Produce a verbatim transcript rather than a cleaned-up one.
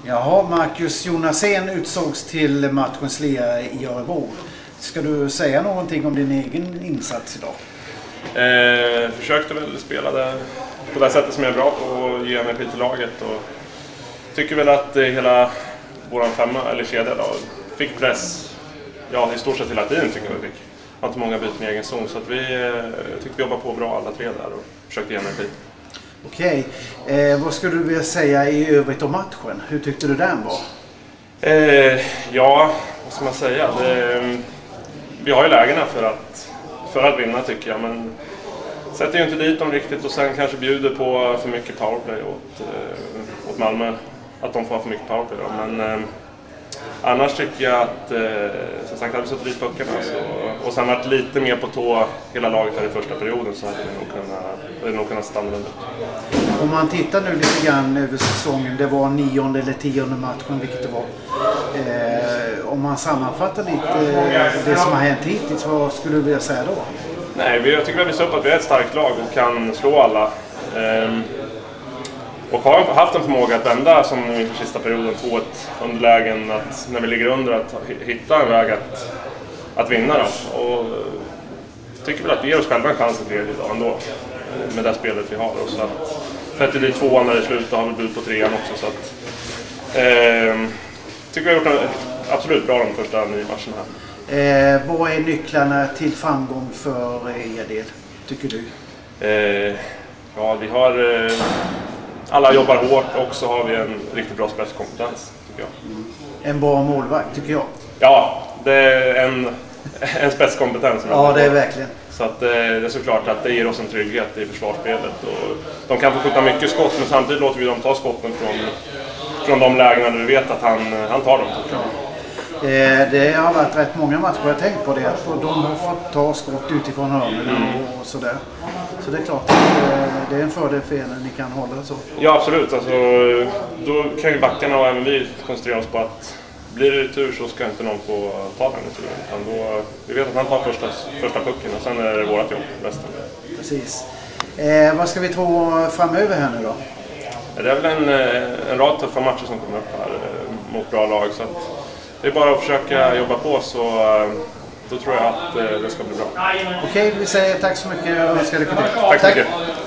Jaha, Marcus Jonasén utsågs till matchens ledare i Örebro. Ska du säga någonting om din egen insats idag? Eh, försökte väl spela det på det sättet som jag är bra på och ge energi till laget. Och tycker väl att hela våran femma, eller kedja då, fick press. Ja, i stort sett hela tiden tycker jag vi fick. Har inte många byten i egen zon, så att vi eh, tyckte vi jobbade på bra alla tre där och försökte ge energi. Okej, eh, vad skulle du vilja säga i övrigt om matchen? Hur tyckte du den var? Eh, ja, vad ska man säga? Det, vi har ju lägena för att, för att vinna tycker jag, men sätter ju inte dit dem riktigt och sen kanske bjuder på för mycket powerplay åt, eh, åt Malmö. Att de får för mycket powerplay då, men eh, annars tycker jag att eh, som sagt hade vi suttit dit puckarna så, och sen varit lite mer på tå hela laget här i första perioden så hade vi nog kunnat, hade nog kunnat stanna under. Om man tittar nu lite grann över säsongen, det var nionde eller tionde matchen vilket det var. Eh, om man sammanfattar lite eh, det som har hänt hittills, vad skulle du vilja säga då? Nej, vi, jag tycker vi har visat upp att vi är ett starkt lag och kan slå alla. Eh, Och har haft en förmåga att vända som inför sista perioden, två ett underlägen, att när vi ligger under att hitta en väg att, att vinna då. Och tycker väl att vi ger oss själva en chans att tredje idag ändå, med det spelet vi har. Och så att, för att det blir tvåan när det slutar har vi bud på trean också. Så att, eh, tycker vi har gjort en, absolut bra de första nio matcherna här. Eh, vad är nycklarna till framgång för er del, tycker du? Eh, ja, vi har... Eh, Alla jobbar hårt och så har vi en riktigt bra spetskompetens, tycker jag. Mm. En bra målvakt, tycker jag. Ja, det är en, en spetskompetens. Ja, det är verkligen. Så att, det är såklart att det ger oss en trygghet i försvarsspelet. Och de kan få skjuta mycket skott, men samtidigt låter vi dem ta skotten från, från de lägena där vi vet att han, han tar dem. Ja. Eh, det har varit rätt många matcher jag tänkt på det, att de har fått ta skott utifrån hörnen mm. och sådär. Så det är klart att eh, det är en fördel för er när ni kan hålla så. Ja, absolut. Alltså, då kan ju backarna och även vi koncentrera oss på att blir det tur så ska inte någon få ta den returen. Utan då, vi vet att han tar första, första pucken och sen är det vårt jobb resten. Precis. Eh, vad ska vi tro framöver här nu då? Det är väl en, en rad tuffa matcher som kommer upp här mot bra lag. Så att det är bara att försöka jobba på, så då tror jag att det ska bli bra. Okej, vi säger tack så mycket och önskar lycka till. Tack så mycket.